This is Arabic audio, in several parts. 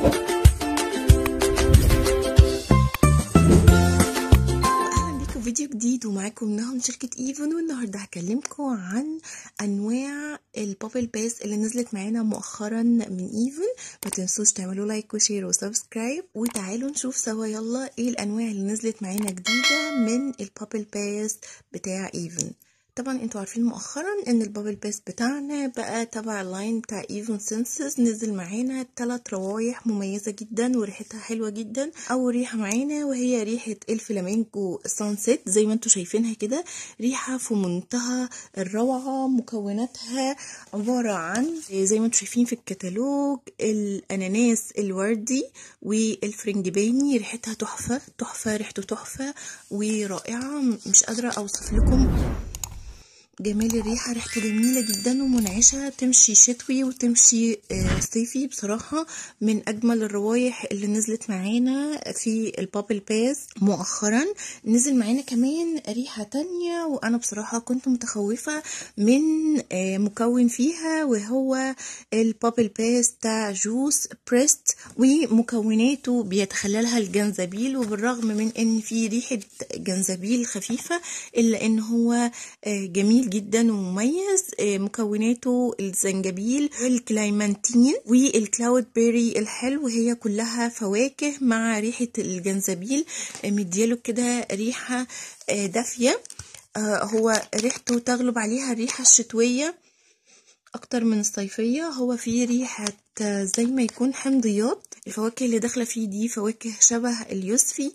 فيديو جديد ومعاكم نهى من شركة ايفون، والنهارده هكلمكم عن انواع البابل باس اللي نزلت معانا مؤخرا من ايفون. ما تنسوش تعملوا لايك وشير وسبسكرايب، وتعالوا نشوف سوا يلا ايه الانواع اللي نزلت معانا جديدة من البابل باس بتاع ايفون. طبعا انتوا عارفين مؤخرا ان البابل باس بتاعنا بقى تبع اللاين بتاع ايفون سينسز. نزل معانا 3 روايح مميزه جدا وريحتها حلوه جدا. اول ريحه معانا وهي ريحه الفلامينكو سانسيت، زي ما انتوا شايفينها كده، ريحه في منتهى الروعه. مكوناتها عباره عن زي ما انتوا شايفين في الكتالوج الاناناس الوردي والفرنجباني. ريحتها تحفه تحفه، ريحته تحفه ورائعه، مش قادره اوصف لكم جمال الريحة. ريحته جميلة جدا ومنعشة، تمشي شتوي وتمشي صيفي. بصراحة من أجمل الروايح اللي نزلت معانا في البابل باس مؤخرا. نزل معانا كمان ريحة تانية وأنا بصراحة كنت متخوفة من مكون فيها، وهو البابل باس بتاع جوس بريست، ومكوناته بيتخللها الجنزبيل. وبالرغم من ان في ريحة جنزبيل خفيفة الا ان هو جميل جدا ومميز. مكوناته الزنجبيل والكلايمانتين والكلاود بيري الحلو، هي كلها فواكه مع ريحة الجنزبيل، مدياله كده ريحة دافية. هو ريحته تغلب عليها الريحة الشتوية اكتر من الصيفية. هو فيه ريحة زي ما يكون حمضيات. الفواكه اللي داخله فيه دي فواكه شبه اليوسفي،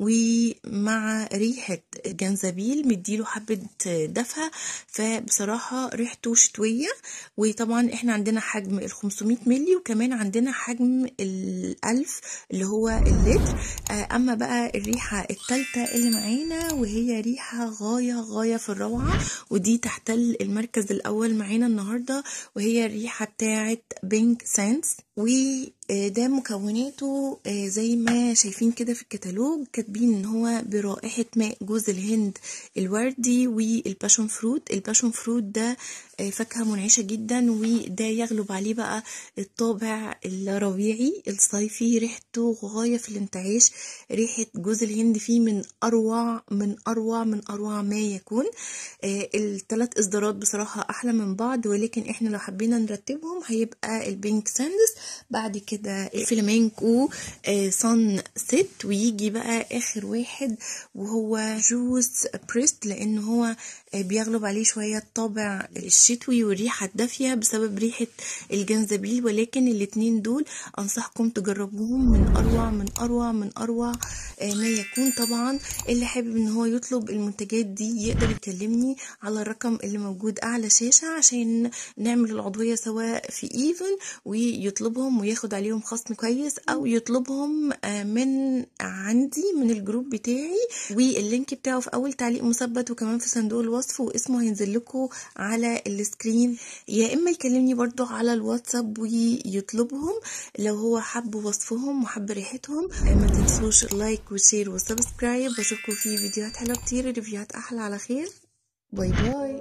ومع ريحه جنزبيل مديله حبه دفى. فبصراحه ريحته شتويه. وطبعا احنا عندنا حجم ال 500 مللي، وكمان عندنا حجم ال1000 اللي هو اللتر. اما بقى الريحه الثالثه اللي معانا وهي ريحه غايه في الروعه، ودي تحتل المركز الاول معانا النهارده، وهي الريحه بتاعه بينك سانس. وده مكوناته زي ما شايفين كده في الكتالوج، كاتبين ان هو برائحة ماء جوز الهند الوردي والباشون فروت. الباشون فروت ده فاكهة منعشة جدا، وده يغلب عليه بقى الطابع الربيعي الصيفي. ريحته غاية في الانتعاش. ريحة جوز الهند فيه من أروع ما يكون. ال3 إصدارات بصراحة أحلى من بعض، ولكن احنا لو حبينا نرتبهم هيبقى البينك ساندس، بعد كده الفلامينكو سان سيت، ويجي بقى آخر واحد وهو جوس بريست، لأن هو بيغلب عليه شوية الطابع الشتوي والريحة الدافية بسبب ريحة الجنزبيل. ولكن الاتنين دول أنصحكم تجربوهم، من أروع ما يكون. طبعا اللي حابب ان هو يطلب المنتجات دي يقدر يكلمني على الرقم اللي موجود أعلى شاشة عشان نعمل العضوية سواء في ايفون ويطلبهم وياخد عليهم خصم كويس، او يطلبهم من عندي من الجروب بتاعي، واللينك بتاعه في اول تعليق مثبت وكمان في صندوق الوصف، واسمه هينزل لكم على السكرين. يا اما يكلمني برضو على الواتساب ويطلبهم لو هو حب وصفهم وحب ريحتهم. ما تنسوش لايك وشير وسبسكرايب، واشوفكم في فيديوهات حلوه كتير، ريفيوهات احلى. على خير، باي باي.